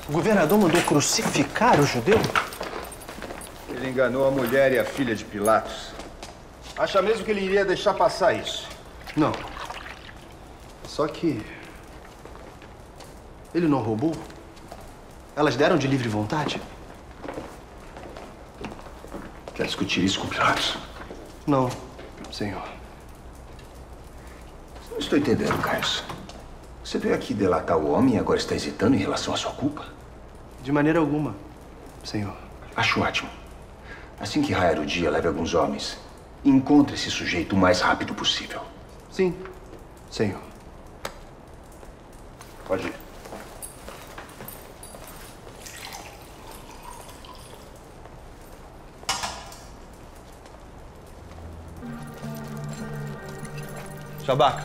O governador mandou crucificar o judeu? Ele enganou a mulher e a filha de Pilatos. Acha mesmo que ele iria deixar passar isso? Não. Só que... ele não roubou? Elas deram de livre vontade? Quer discutir isso com Pilatos? Não, senhor. Não estou entendendo, Caio. Você veio aqui delatar o homem e agora está hesitando em relação à sua culpa? De maneira alguma, senhor. Acho ótimo. Assim que raiar o dia, leve alguns homens e encontre esse sujeito o mais rápido possível. Sim, senhor. Pode ir. Shabaca.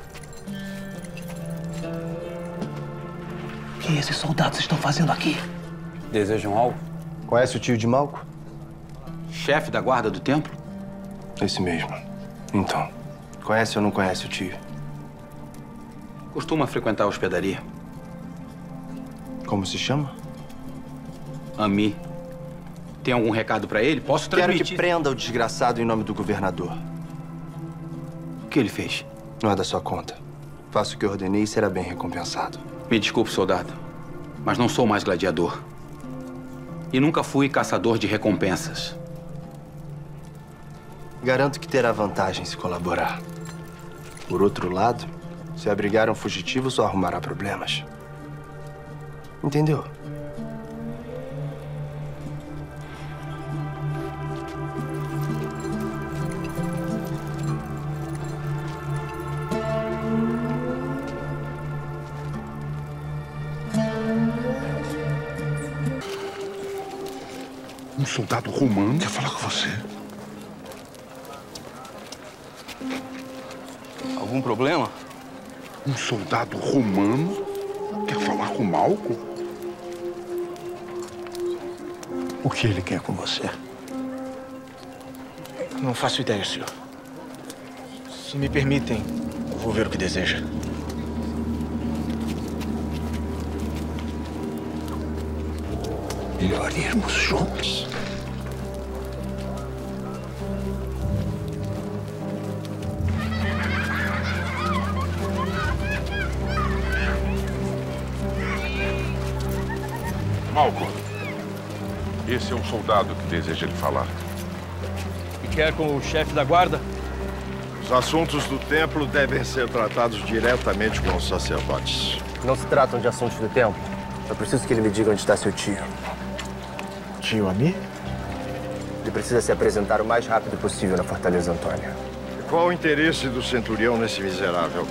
O que esses soldados estão fazendo aqui? Desejam algo? Conhece o tio de Malco? Chefe da guarda do templo? Esse mesmo. Então, conhece ou não conhece o tio? Costuma frequentar a hospedaria. Como se chama? Ami. Tem algum recado pra ele? Posso Quero transmitir? que prenda o desgraçado em nome do governador. O que ele fez? Não é da sua conta. Faça o que eu ordenei e será bem recompensado. Me desculpe, soldado, mas não sou mais gladiador. E nunca fui caçador de recompensas. Garanto que terá vantagem se colaborar. Por outro lado, se abrigar um fugitivo, só arrumará problemas. Entendeu? Um soldado romano quer falar com você. Algum problema? Um soldado romano quer falar com Malco? O que ele quer com você? Não faço ideia, senhor. Se me permitem, eu vou ver o que deseja. Melhor irmos juntos. Malco, esse é um soldado que deseja lhe falar. E quer com o chefe da guarda? Os assuntos do templo devem ser tratados diretamente com os sacerdotes. Não se tratam de assuntos do templo. Eu preciso que ele me diga onde está seu tio. Tio Ami? Ele precisa se apresentar o mais rápido possível na Fortaleza Antônia. Qual o interesse do centurião nesse miserável?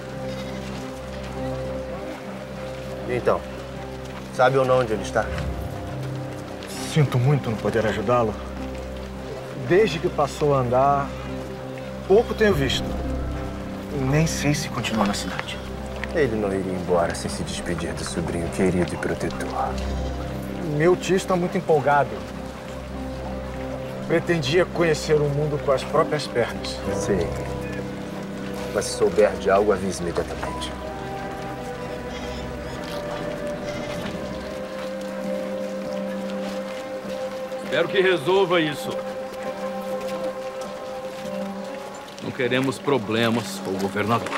Então, sabe ou não onde ele está? Sinto muito não poder ajudá-lo. Desde que passou a andar, pouco tenho visto. Nem sei se continua na cidade. Ele não iria embora sem se despedir do sobrinho querido e protetor. Meu tio está muito empolgado. Pretendia conhecer o mundo com as próprias pernas. Sim. Mas se souber de algo, avise imediatamente. Espero que resolva isso. Não queremos problemas com o governador.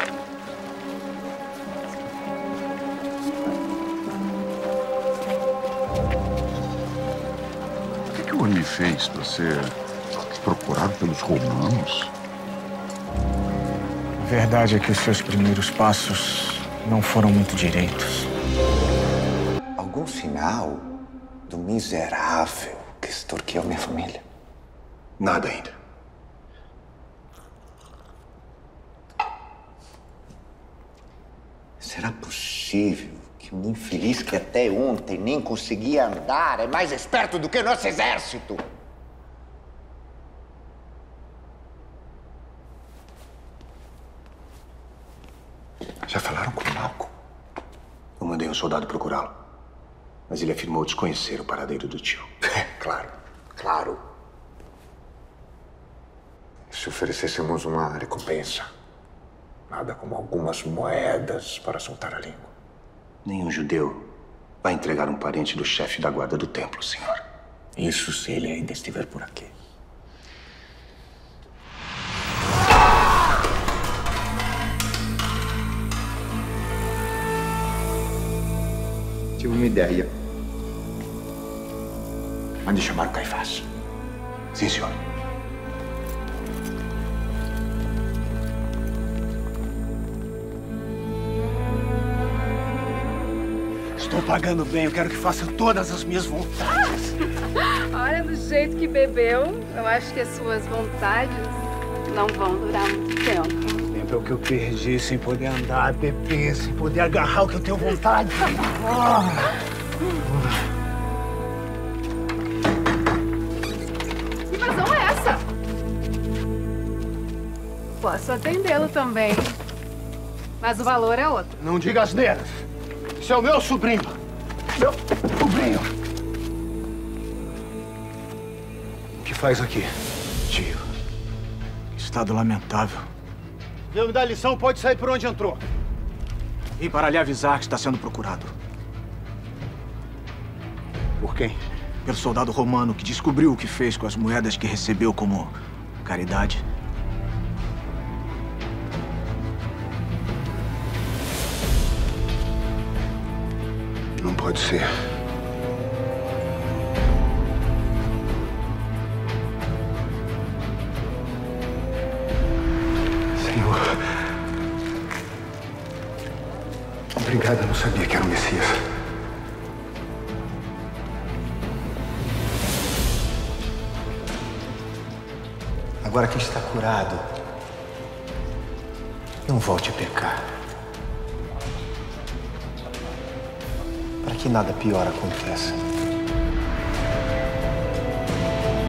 O que o Ami fez para ser procurado pelos romanos? A verdade é que os seus primeiros passos não foram muito direitos. Algum sinal do miserável que extorquiu minha família? Nada ainda. Será possível que um infeliz que até ontem nem conseguia andar é mais esperto do que nosso exército? Já falaram com o Malco? Eu mandei um soldado procurá-lo. Mas ele afirmou desconhecer o paradeiro do tio. Claro, claro. Se oferecêssemos uma recompensa, nada como algumas moedas para soltar a língua. Nenhum judeu vai entregar um parente do chefe da guarda do templo, senhor. Isso se ele ainda estiver por aqui. Tive uma ideia. Mande chamar o Caifás. Sim, senhor. Estou pagando bem, eu quero que faça todas as minhas vontades. Olha, do jeito que bebeu, eu acho que as suas vontades não vão durar muito tempo. Tempo é o que eu perdi sem poder andar, beber, sem poder agarrar o que eu tenho vontade. Que invasão é essa? Posso atendê-lo também, mas o valor é outro. Não diga asneiras. Isso é o meu sobrinho. Meu sobrinho. O que faz aqui? Tio. Estado lamentável. Veio me dar lição, pode sair por onde entrou. Vim para lhe avisar que está sendo procurado. Por quem? Pelo soldado romano que descobriu o que fez com as moedas que recebeu como caridade. Não pode ser. Senhor. Obrigado, eu não sabia que era o Messias. Agora que está curado, não volte a pecar. Para que nada pior aconteça.